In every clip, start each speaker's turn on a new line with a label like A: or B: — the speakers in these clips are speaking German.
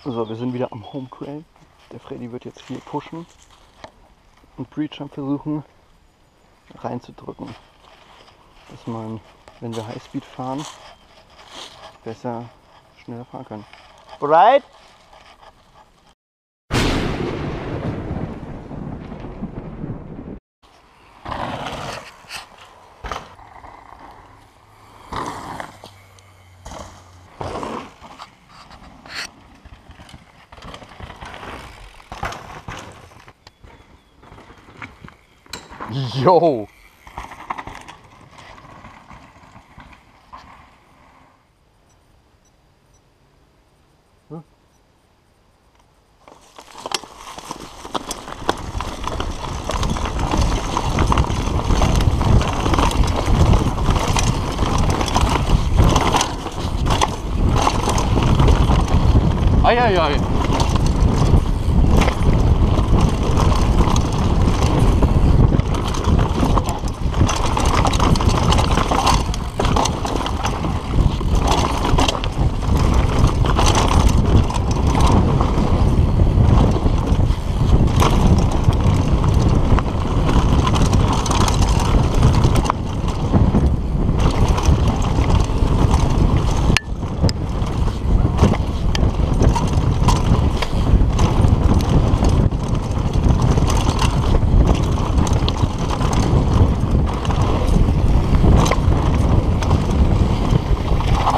A: So, wir sind wieder am Home Trail. Der Freddy wird jetzt hier pushen und Breachjump versuchen reinzudrücken, dass man, wenn wir Highspeed fahren, besser schneller fahren kann. Bereit? Yo! Eieiei!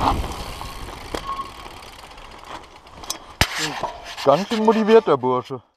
A: Ganz schön motiviert, der Bursche.